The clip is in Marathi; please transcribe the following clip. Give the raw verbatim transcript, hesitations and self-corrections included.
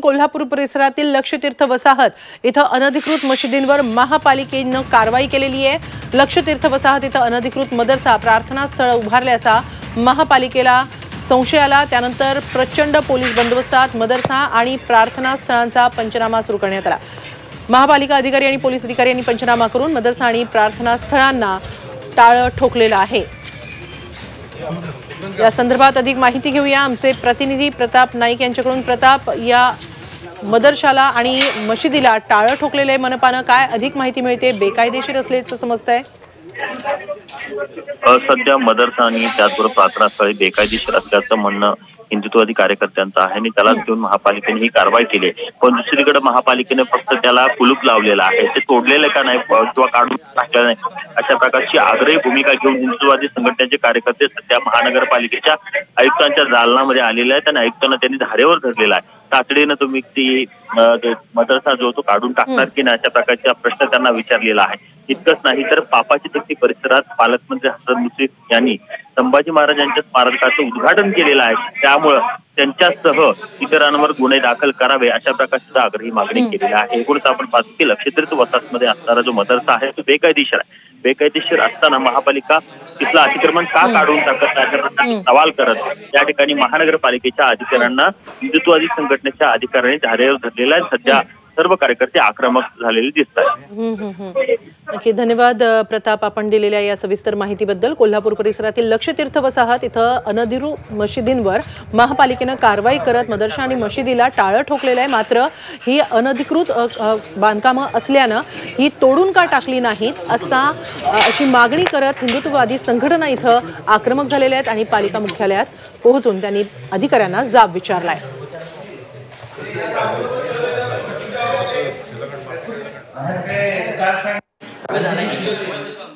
कोल्हापूर परिसरातील लक्षतीर्थ वसाहत इथं अनधिकृत मशिदींवर महापालिकेनं कारवाई केलेली आहे। लक्षतीर्थ वसाहत इथं अनधिकृत मदरसा प्रार्थना स्थळ उभारल्याचा महापालिकेला संशय आला। त्यानंतर प्रचंड पोलीस बंदोबस्तात मदरसा आणि प्रार्थना स्थळांचा पंचनामा सुरू करण्यात आला। महापालिका अधिकारी आणि पोलीस अधिकारी यांनी पंचनामा करून मदरसा आणि प्रार्थना स्थळांना टाळं ठोकलेलं आहे। या संदर्भात अधिक माहिती घेऊया आमचे प्रतिनिधी प्रताप नाईक यांच्याकडून। प्रताप, या मदरशाला आणि मशिदीला टाळं ठोकलेले मनपानं, काय अधिक माहिती मिळते? बेकायदेशीर असल्याचं समजतंय? सध्या मदरसा आणि त्याचबरोबर प्रार्थना स्थळी बेकायदेशीर असल्याचं म्हणणं हिंदुत्ववादी कार्यकर्त्यांचं आहे आणि त्यालाच घेऊन महापालिकेने ही कारवाई केली। पण दुसरीकडे महापालिकेने फक्त त्याला कुलूप लावलेला आहे, ते तोडलेलं का नाही किंवा काढून टाकलेलं नाही अशा प्रकारची आग्रही भूमिका घेऊन हिंदुत्ववादी संघटनेचे कार्यकर्ते सध्या महानगरपालिकेच्या आयुक्तांच्या दालनामध्ये आलेले आहेत आणि आयुक्तांना त्यांनी धारेवर धरलेला आहे। तातडीनं तुम्ही ती मदरसा जो तो काढून टाकणार की नाही अशा प्रकारचा प्रश्न त्यांना विचारलेला आहे। इतकंच नाही तर पापाची तक्ती परिसरात पालकमंत्री हसन मुश्रीफ यांनी संभाजी महाराजांच्या स्मारकाचं उद्घाटन केलेलं आहे। त्यामुळे त्यांच्यासह इतरांवर गुन्हे दाखल करावे अशा प्रकारची आग्रही मागणी केलेली आहे। एकूणच आपण पाहतो की लक्षतीर्थ वसाहतमध्ये असणारा जो मदरसा आहे तो बेकायदेशीर आहे। बेकायदेशीर असताना महापालिका तिथलं अतिक्रमण का काढून टाकत नाही सवाल करत या ठिकाणी महानगरपालिकेच्या अधिकाऱ्यांना हिंदुत्ववादी संघटनेच्या अधिकाऱ्यांनी धारेवर धरलेला आहे। सध्या सर्व कार्यकर्ते आक्रमक झालेले दिसत आहेत। नक्की धन्यवाद प्रताप, आपण दिलेल्या या सविस्तर माहितीबद्दल। कोल्हापूर परिसरातील लक्षतीर्थ वसाहत इथं अनधिकृत मशिदींवर महापालिकेनं कारवाई करत मदरसा आणि मशिदीला टाळं ठोकलेलं आहे। मात्र ही अनधिकृत बांधकामं असल्यानं ही तोडून का टाकली नाहीत असा अशी मागणी करत हिंदुत्ववादी संघटना इथं आक्रमक झालेल्या आहेत आणि पालिका मुख्यालयात पोहोचून त्यांनी अधिकाऱ्यांना जाब विचारलाय। काल सांग